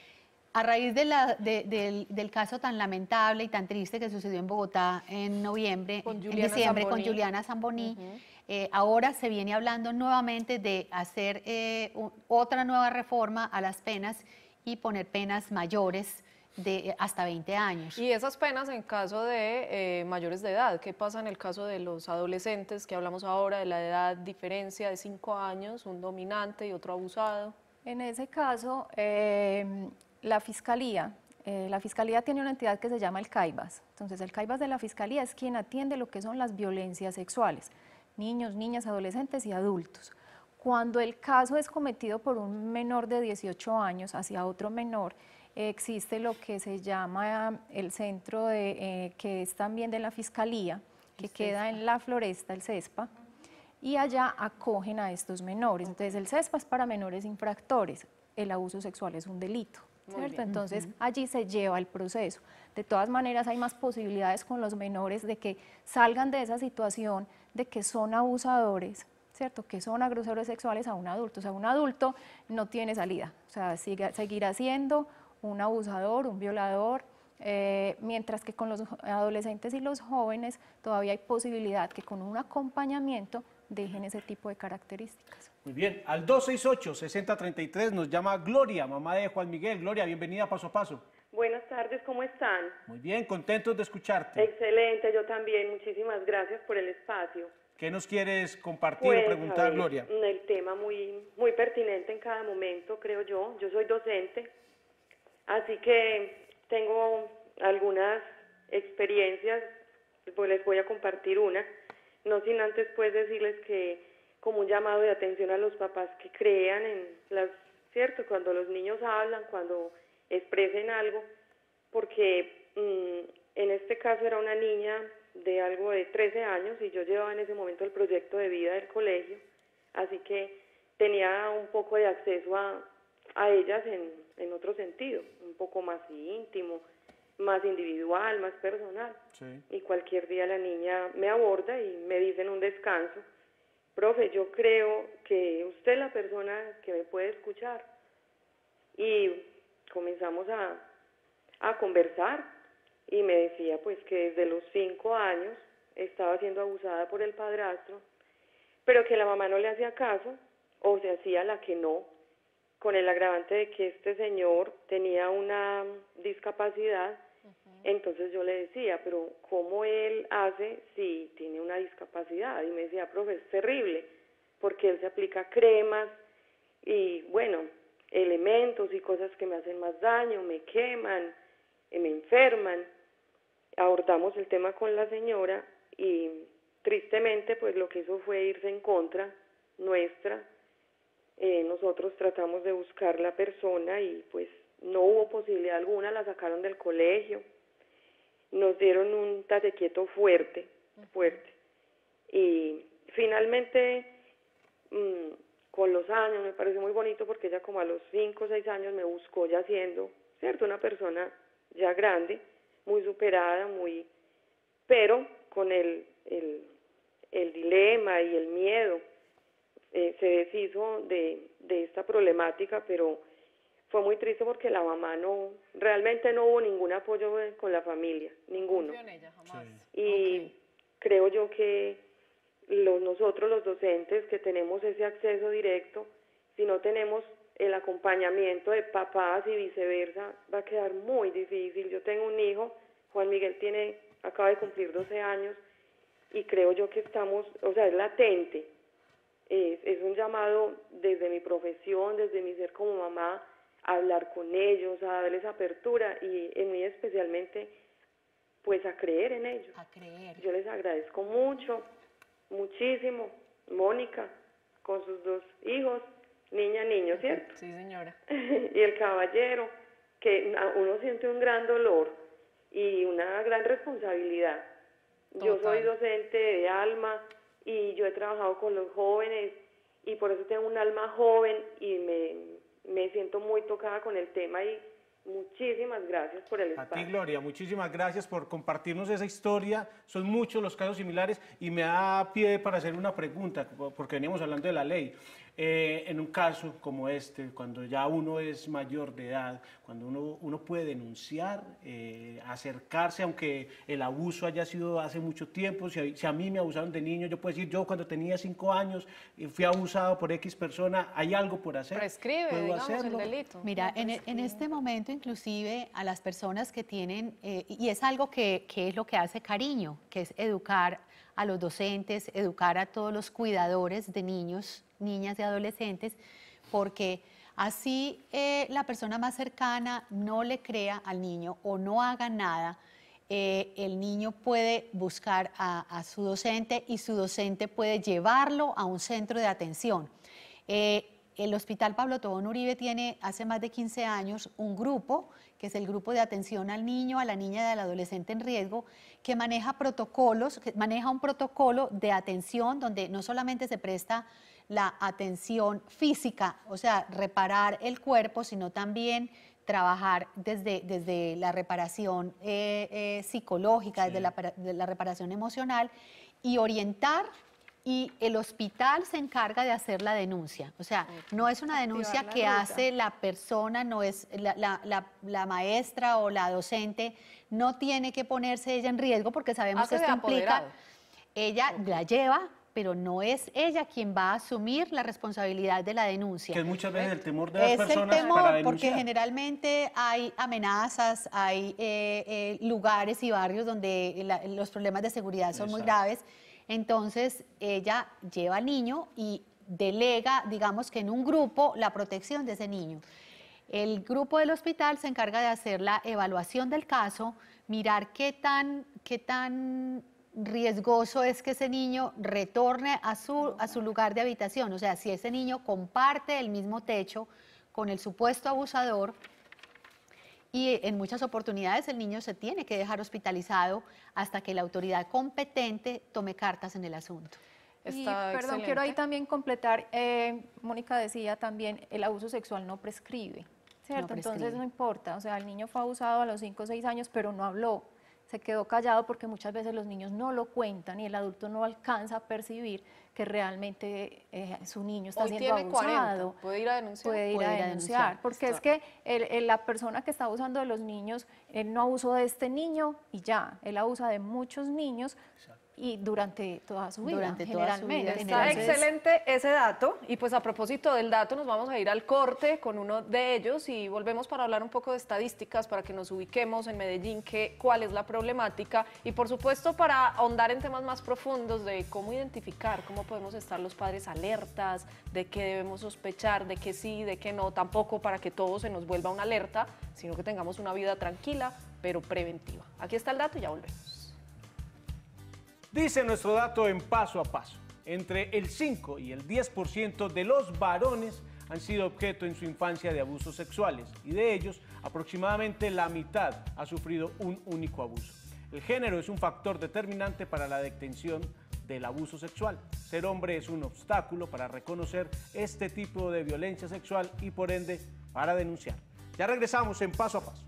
A raíz de la, de, del, del caso tan lamentable y tan triste que sucedió en Bogotá en noviembre, en diciembre
Zamboni.
con Juliana Zamboni, uh-huh. eh, ahora se viene hablando nuevamente de hacer eh, un, otra nueva reforma a las penas y poner penas mayores de hasta veinte años.
Y esas penas en caso de eh, mayores de edad, ¿qué pasa en el caso de los adolescentes que hablamos ahora, de la edad diferencia de cinco años, un dominante y otro abusado?
En ese caso, eh, la Fiscalía, eh, la Fiscalía tiene una entidad que se llama el CAIBAS. Entonces, el CAIBAS de la Fiscalía es quien atiende lo que son las violencias sexuales, niños, niñas, adolescentes y adultos. Cuando el caso es cometido por un menor de dieciocho años hacia otro menor, eh, existe lo que se llama el centro de, eh, que es también de la Fiscalía, que queda en La Floresta, el CESPA, y allá acogen a estos menores. Entonces el CESPA es para menores infractores, el abuso sexual es un delito, ¿cierto? Entonces uh-huh. allí se lleva el proceso. De todas maneras hay más posibilidades con los menores de que salgan de esa situación de que son abusadores, ¿cierto? Que son agresores sexuales a un adulto. O sea, un adulto no tiene salida, o sea, sigue, seguirá siendo un abusador, un violador, eh, mientras que con los adolescentes y los jóvenes todavía hay posibilidad que con un acompañamiento dejen ese tipo de características.
Muy bien, al dos seis ocho, seis cero tres tres nos llama Gloria, mamá de Juan Miguel. Gloria, bienvenida a Paso a Paso.
Buenas tardes, ¿cómo están?
Muy bien, contentos de escucharte.
Excelente, yo también, muchísimas gracias por el espacio.
¿Qué nos quieres compartir
pues,
o preguntar,
ver,
Gloria?
El tema muy, muy pertinente en cada momento, creo yo. Yo soy docente, así que tengo algunas experiencias, pues les voy a compartir una. No sin antes pues decirles que como un llamado de atención a los papás que crean en las, ¿cierto? Cuando los niños hablan, cuando expresen algo, porque mmm, en este caso era una niña de algo de trece años y yo llevaba en ese momento el proyecto de vida del colegio, así que tenía un poco de acceso a, a ellas en, en otro sentido, un poco más íntimo, más individual, más personal. Sí. Y cualquier día la niña me aborda y me dice en un descanso, profe, yo creo que usted es la persona que me puede escuchar. Y comenzamos a, a conversar. Y me decía pues que desde los cinco años estaba siendo abusada por el padrastro, pero que la mamá no le hacía caso o se hacía la que no, con el agravante de que este señor tenía una discapacidad. Uh-huh. Entonces yo le decía, pero ¿cómo él hace si tiene una discapacidad? Y me decía, profe, es terrible, porque él se aplica cremas y bueno, elementos y cosas que me hacen más daño, me queman, me enferman. Abordamos el tema con la señora y tristemente pues lo que hizo fue irse en contra nuestra. Eh, nosotros tratamos de buscar la persona y pues no hubo posibilidad alguna, la sacaron del colegio, nos dieron un tate quieto fuerte fuerte. Y finalmente, mmm, con los años, me pareció muy bonito porque ella como a los cinco o seis años me buscó ya siendo, ¿cierto?, una persona ya grande, muy superada, muy, pero con el, el, el dilema y el miedo, eh, se deshizo de, de esta problemática, pero fue muy triste porque la mamá no, realmente no hubo ningún apoyo con la familia, ninguno.
En ella, jamás.
Sí. Y okay. creo yo que los, nosotros los docentes que tenemos ese acceso directo, si no tenemos el acompañamiento de papás y viceversa, va a quedar muy difícil. Yo tengo un hijo, Juan Miguel tiene, acaba de cumplir doce años, y creo yo que estamos, o sea, es latente, es, es un llamado desde mi profesión, desde mi ser como mamá, a hablar con ellos, a darles apertura, y en mí especialmente, pues a creer en ellos.
A creer.
Yo les agradezco mucho, muchísimo, Mónica, con sus dos hijos, niña, niño, ¿cierto?
Sí, señora.
Y el caballero, que uno siente un gran dolor y una gran responsabilidad. Total. Yo soy docente de alma y yo he trabajado con los jóvenes y por eso tengo un alma joven y me, me siento muy tocada con el tema y muchísimas gracias por el espacio.
A ti, Gloria, muchísimas gracias por compartirnos esa historia. Son muchos los casos similares y me da pie para hacer una pregunta, porque veníamos hablando de la ley. Eh, en un caso como este, cuando ya uno es mayor de edad, cuando uno, uno puede denunciar, eh, acercarse, aunque el abuso haya sido hace mucho tiempo, si a, si a mí me abusaron de niño, yo puedo decir, yo cuando tenía cinco años eh, fui abusado por X persona, ¿hay algo por hacer?
Prescribe,
¿Puedo
digamos,
hacerlo?
el delito.
Mira, en, en este momento inclusive a las personas que tienen, eh, y es algo que, que es lo que hace Cariño, que es educar a los docentes, educar a todos los cuidadores de niños, niñas y adolescentes, porque así eh, la persona más cercana no le crea al niño o no haga nada, eh, el niño puede buscar a, a su docente y su docente puede llevarlo a un centro de atención. Eh, el Hospital Pablo Tobón Uribe tiene hace más de quince años un grupo, que es el grupo de atención al niño, a la niña y al adolescente en riesgo, que maneja protocolos, que maneja un protocolo de atención donde no solamente se presta la atención física, o sea, reparar el cuerpo, sino también trabajar desde, desde la reparación eh, eh, psicológica, sí. desde la, de la reparación emocional y orientar, y el hospital se encarga de hacer la denuncia. O sea, no es una denuncia que hace la persona, no es la, la, la, la maestra o la docente, no tiene que ponerse ella en riesgo porque sabemos que esto implica, ella la lleva, pero no es ella quien va a asumir la responsabilidad de la denuncia.
Que es muchas veces el temor de las
es
personas
el temor,
para denunciar.
Porque generalmente hay amenazas, hay eh, eh, lugares y barrios donde la, los problemas de seguridad son Exacto. muy graves. Entonces, ella lleva al niño y delega, digamos que en un grupo, la protección de ese niño. El grupo del hospital se encarga de hacer la evaluación del caso, mirar qué tan, qué tan riesgoso es que ese niño retorne a su, a su lugar de habitación. O sea, si ese niño comparte el mismo techo con el supuesto abusador, y en muchas oportunidades el niño se tiene que dejar hospitalizado hasta que la autoridad competente tome cartas en el asunto.
Y, perdón, excelente. Quiero ahí también completar, eh, Mónica decía también, el abuso sexual no prescribe, ¿cierto? No prescribe. Entonces no importa, o sea, el niño fue abusado a los cinco o seis años, pero no habló, se quedó callado porque muchas veces los niños no lo cuentan y el adulto no alcanza a percibir que realmente eh, su niño está
Hoy
siendo
tiene
abusado.
cuarenta. ¿Puede ir a denunciar?
Puede ir,
Puede
a,
ir a
denunciar,
denunciar.
porque
Está.
es que el, el, la persona que está abusando de los niños, él no abusó de este niño y ya, él abusa de muchos niños. Exacto. Y durante toda su vida,
durante toda su vida.
Está excelente ese dato, y pues a propósito del dato nos vamos a ir al corte con uno de ellos y volvemos para hablar un poco de estadísticas, para que nos ubiquemos en Medellín, que, cuál es la problemática, y por supuesto para ahondar en temas más profundos de cómo identificar, cómo podemos estar los padres alertas, de qué debemos sospechar, de qué sí, de qué no, tampoco para que todo se nos vuelva una alerta, sino que tengamos una vida tranquila, pero preventiva. Aquí está el dato y ya volvemos.
Dice nuestro dato en Paso a Paso, entre el cinco y el diez por ciento de los varones han sido objeto en su infancia de abusos sexuales y de ellos aproximadamente la mitad ha sufrido un único abuso. El género es un factor determinante para la detención del abuso sexual. Ser hombre es un obstáculo para reconocer este tipo de violencia sexual y por ende para denunciar. Ya regresamos en Paso a Paso.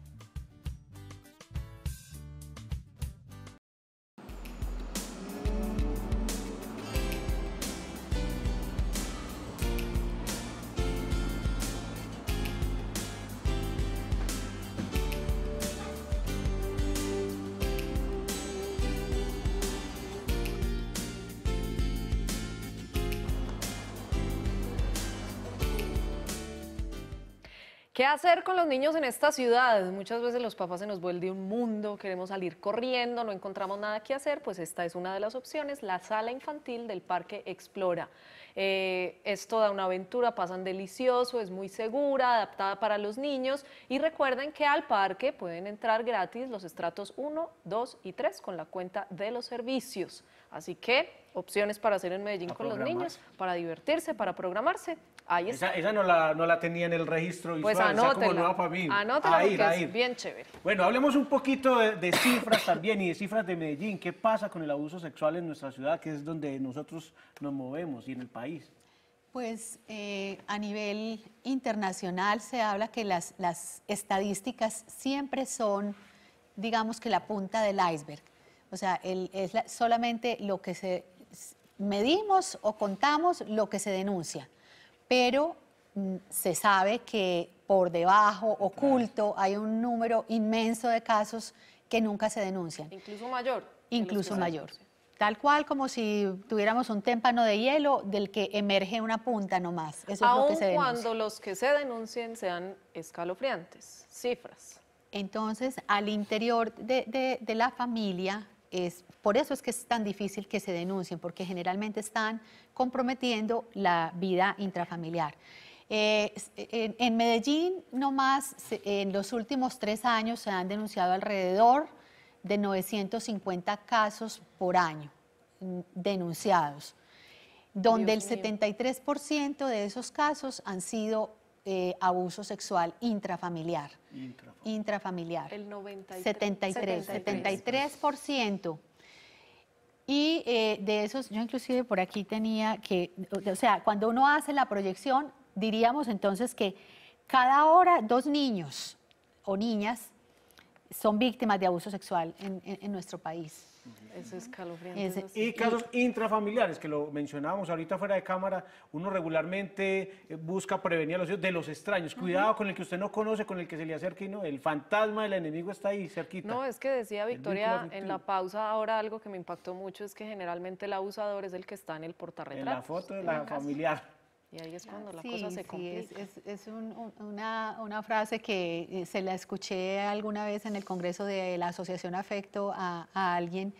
¿Qué hacer con los niños en esta ciudad? Muchas veces los papás se nos vuelve un mundo, queremos salir corriendo, no encontramos nada que hacer, pues esta es una de las opciones, la sala infantil del Parque Explora. Eh, es toda una aventura, pasan delicioso, es muy segura, adaptada para los niños y recuerden que al parque pueden entrar gratis los estratos uno, dos y tres con la cuenta de los servicios. Así que opciones para hacer en Medellín con los niños, para divertirse, para programarse. Ahí está.
Esa, esa no, la, no la tenía en el registro visual,
pues anótela,
está como nueva para mí.
Anótela
a
porque
ir, a
es
ir.
bien chévere.
Bueno, hablemos un poquito de, de cifras también y de cifras de Medellín. ¿Qué pasa con el abuso sexual en nuestra ciudad, que es donde nosotros nos movemos y en el país?
Pues eh, a nivel internacional se habla que las, las estadísticas siempre son, digamos que la punta del iceberg. O sea, el, es la, solamente lo que se medimos o contamos lo que se denuncia. Pero mm, se sabe que por debajo, oculto, hay un número inmenso de casos que nunca se denuncian.
Incluso mayor.
Incluso mayor. Tal cual como si tuviéramos un témpano de hielo del que emerge una punta nomás. Eso
Aun
es lo que se denuncia.
cuando los que se denuncien sean escalofriantes, cifras.
Entonces, al interior de, de, de la familia, es, por eso es que es tan difícil que se denuncien, porque generalmente están comprometiendo la vida intrafamiliar. Eh, en, en Medellín, nomás, en los últimos tres años se han denunciado alrededor de novecientos cincuenta casos por año denunciados, donde el setenta y tres por ciento de esos casos han sido eh, abuso sexual intrafamiliar.
Intrafamiliar.
Intrafamiliar.
El noventa y tres.
setenta y tres, setenta y tres por ciento. Y eh, de esos, yo inclusive por aquí tenía que, o sea, cuando uno hace la proyección, diríamos entonces que cada hora dos niños o niñas son víctimas de abuso sexual en, en, en nuestro país.
Es escalofriante.
Es-
eso sí.
Y casos intrafamiliares, que lo mencionábamos ahorita fuera de cámara, uno regularmente eh, busca prevenir a los hijos de los extraños. Cuidado con el que usted no conoce, con el que se le acerca y no, el fantasma del enemigo está ahí cerquita.
No, es que decía
El
Victoria
vínculo
en la
afectivo.
pausa ahora algo que me impactó mucho es que generalmente el abusador es el que está en el portarretratos.
En la foto de
en
la
casa.
familiar.
Y ahí es cuando la
Sí,
cosa se
sí,
complica.
es, es, es un- un- una, una frase que eh, se la escuché alguna vez en el Congreso de la Asociación Afecto a, a alguien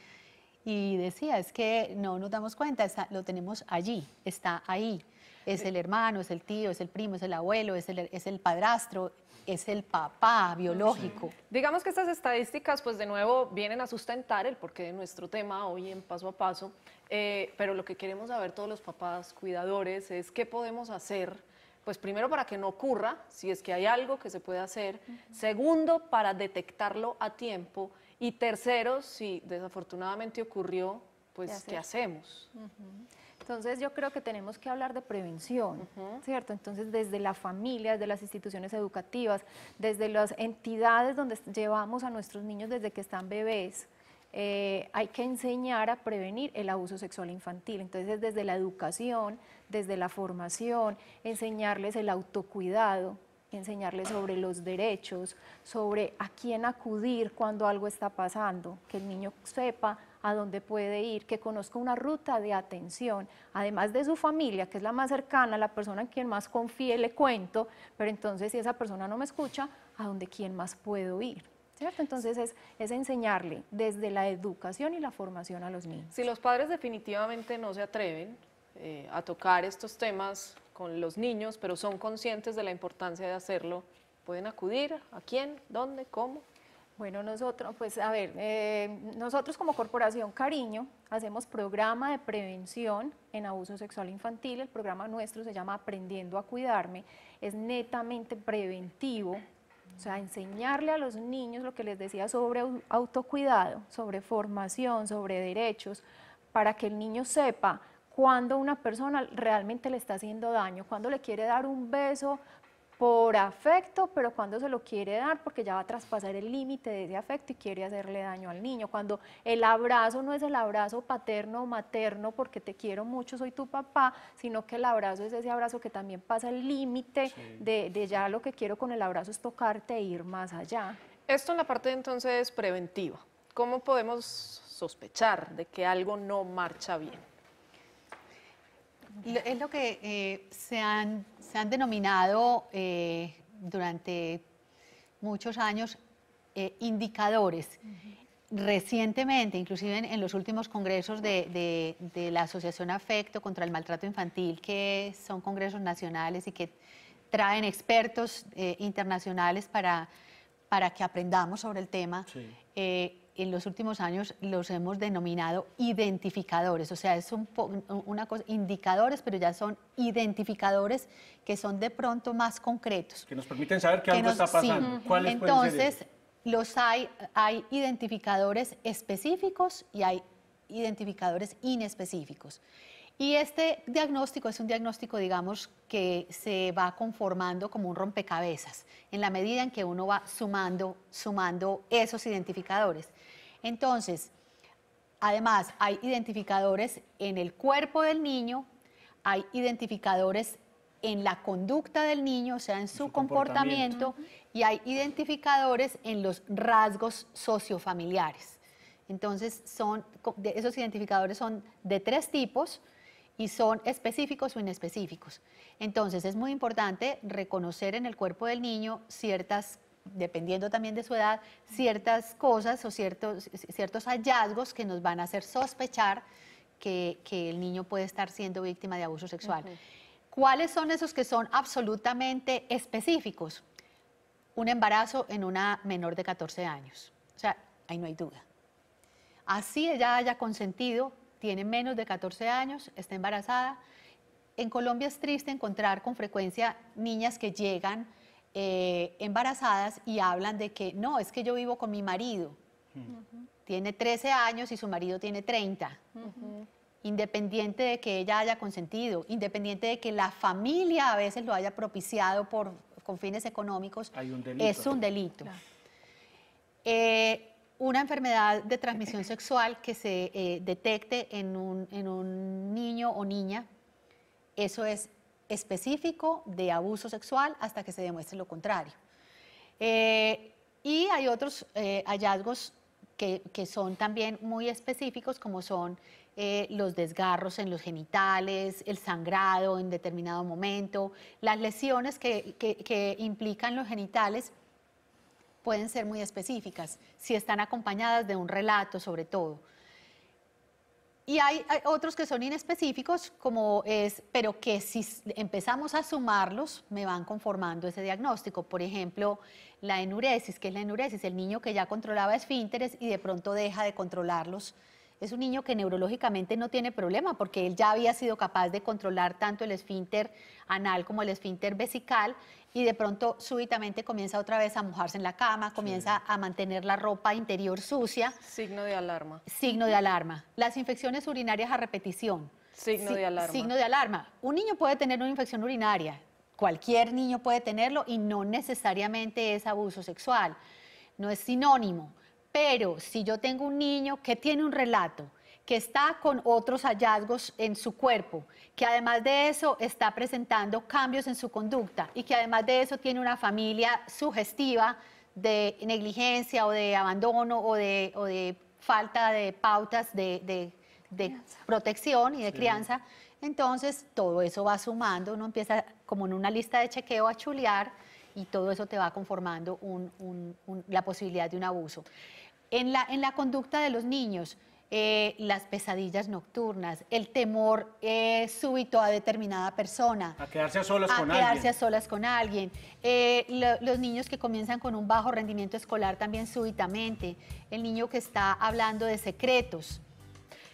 y decía, es que no nos damos cuenta, está- lo tenemos allí, está ahí. Es el hermano, es el tío, es el primo, es el abuelo, es el, es el padrastro, es el papá biológico.
Digamos que estas estadísticas, pues de nuevo, vienen a sustentar el porqué de nuestro tema hoy en Paso a Paso, eh, pero lo que queremos saber todos los papás, cuidadores, es qué podemos hacer, pues primero para que no ocurra, si es que hay algo que se puede hacer, segundo, para detectarlo a tiempo, y tercero, si desafortunadamente ocurrió, pues
¿Qué hacer?
¿qué hacemos?
Entonces yo creo que tenemos que hablar de prevención, ¿cierto? Entonces desde la familia, desde las instituciones educativas, desde las entidades donde llevamos a nuestros niños desde que están bebés, eh, hay que enseñar a prevenir el abuso sexual infantil. Entonces desde la educación, desde la formación, enseñarles el autocuidado, enseñarles sobre los derechos, sobre a quién acudir cuando algo está pasando, que el niño sepa a dónde puede ir, que conozca una ruta de atención, además de su familia, que es la más cercana, la persona en quien más confíe, le cuento, pero entonces si esa persona no me escucha, ¿a dónde quién más puedo ir? ¿Cierto? Entonces es, es enseñarle desde la educación y la formación a los niños.
Si los padres definitivamente no se atreven eh, a tocar estos temas con los niños, pero son conscientes de la importancia de hacerlo, ¿pueden acudir? ¿A quién? ¿Dónde? ¿Cómo?
Bueno, nosotros, pues a ver, eh, nosotros como Corporación Cariño hacemos programa de prevención en abuso sexual infantil. El programa nuestro se llama Aprendiendo a Cuidarme, es netamente preventivo, O sea, enseñarle a los niños lo que les decía sobre autocuidado, sobre formación, sobre derechos, para que el niño sepa cuando una persona realmente le está haciendo daño, cuando le quiere dar un beso por afecto, pero cuando se lo quiere dar porque ya va a traspasar el límite de ese afecto y quiere hacerle daño al niño. Cuando el abrazo no es el abrazo paterno o materno porque te quiero mucho, soy tu papá, sino que el abrazo es ese abrazo que también pasa el límite sí. de, de ya lo que quiero con el abrazo es tocarte e ir más allá.
Esto en la parte entonces preventiva. ¿Cómo podemos sospechar de que algo no marcha bien?
Es lo que eh, se, han, se han denominado eh, durante muchos años eh, indicadores. Uh-huh. Recientemente, inclusive en, en los últimos congresos de, de, de la Asociación Afecto contra el Maltrato Infantil, que son congresos nacionales y que traen expertos eh, internacionales para, para que aprendamos sobre el tema, sí. eh, en los últimos años los hemos denominado identificadores, o sea, es un una cosa, indicadores, pero ya son identificadores que son de pronto más concretos.
Que nos permiten saber que, que algo nos, está pasando. Sí. ¿Cuáles
Entonces,
pueden ser
los hay, hay identificadores específicos y hay identificadores inespecíficos. Y este diagnóstico es un diagnóstico, digamos, que se va conformando como un rompecabezas, en la medida en que uno va sumando, sumando esos identificadores. Entonces, además, hay identificadores en el cuerpo del niño, hay identificadores en la conducta del niño, o sea, en su, su comportamiento, comportamiento y hay identificadores en los rasgos sociofamiliares. Entonces, son, esos identificadores son de tres tipos, y son específicos o inespecíficos. Entonces, es muy importante reconocer en el cuerpo del niño ciertas, dependiendo también de su edad, ciertas cosas o ciertos, ciertos hallazgos que nos van a hacer sospechar que, que el niño puede estar siendo víctima de abuso sexual. Uh-huh. ¿Cuáles son esos que son absolutamente específicos? Un embarazo en una menor de catorce años. O sea, ahí no hay duda. Así ella haya consentido, tiene menos de catorce años, está embarazada. En Colombia es triste encontrar con frecuencia niñas que llegan eh, embarazadas y hablan de que no, es que yo vivo con mi marido. Uh-huh. Tiene trece años y su marido tiene treinta. Uh-huh. Independiente de que ella haya consentido, independiente de que la familia a veces lo haya propiciado por, con fines económicos,
hay un delito.
Es un delito. Claro. Eh, Una enfermedad de transmisión sexual que se eh, detecte en un, en un niño o niña, eso es específico de abuso sexual hasta que se demuestre lo contrario. Eh, y hay otros eh, hallazgos que, que son también muy específicos, como son eh, los desgarros en los genitales, el sangrado en determinado momento, las lesiones que, que, que implican los genitales, pueden ser muy específicas, si están acompañadas de un relato sobre todo. Y hay, hay otros que son inespecíficos, como es, pero que si empezamos a sumarlos, me van conformando ese diagnóstico. Por ejemplo, la enuresis, que es la enuresis, el niño que ya controlaba esfínteres y de pronto deja de controlarlos. Es un niño que neurológicamente no tiene problema porque él ya había sido capaz de controlar tanto el esfínter anal como el esfínter vesical y de pronto súbitamente comienza otra vez a mojarse en la cama, comienza sí. a mantener la ropa interior sucia.
Signo de alarma.
Signo de alarma. Las infecciones urinarias a repetición.
Signo de alarma.
Signo de alarma. Un niño puede tener una infección urinaria, cualquier niño puede tenerlo y no necesariamente es abuso sexual, no es sinónimo. Pero si yo tengo un niño que tiene un relato, que está con otros hallazgos en su cuerpo, que además de eso está presentando cambios en su conducta y que además de eso tiene una familia sugestiva de negligencia o de abandono o de, o de falta de pautas de, de, de protección y de sí. crianza, entonces todo eso va sumando, uno empieza como en una lista de chequeo a chulear y todo eso te va conformando un, un, un, la posibilidad de un abuso. En la, en la conducta de los niños, eh, las pesadillas nocturnas, el temor eh, súbito a determinada persona.
A quedarse a solas
a
con
quedarse
alguien.
a solas con alguien. Eh, lo, los niños que comienzan con un bajo rendimiento escolar también súbitamente. El niño que está hablando de secretos.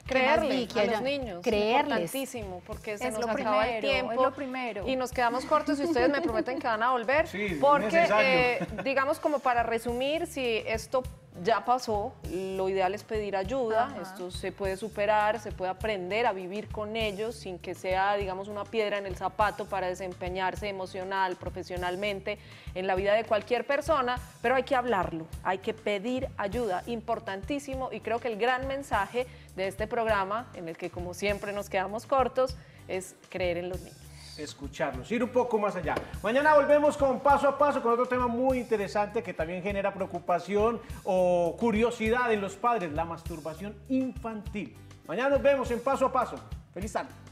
Creerle
que
a
haya-
los niños,
creerles.
importantísimo, porque se
Es
nos
lo
acaba el
primero,
tiempo
es lo primero.
y nos quedamos cortos y ustedes me prometen que van a volver,
Sí,
porque
necesario.
eh, digamos como para resumir, si esto ya pasó, lo ideal es pedir ayuda,
Ajá.
esto se puede superar, se puede aprender a vivir con ellos sin que sea, digamos, una piedra en el zapato para desempeñarse emocional, profesionalmente en la vida de cualquier persona, pero hay que hablarlo, hay que pedir ayuda, importantísimo, y creo que el gran mensaje de este programa, en el que como siempre nos quedamos cortos, es creer en los niños.
Escucharlos, ir un poco más allá. Mañana volvemos con Paso a Paso, con otro tema muy interesante que también genera preocupación o curiosidad en los padres, la masturbación infantil. Mañana nos vemos en Paso a Paso. Feliz tarde.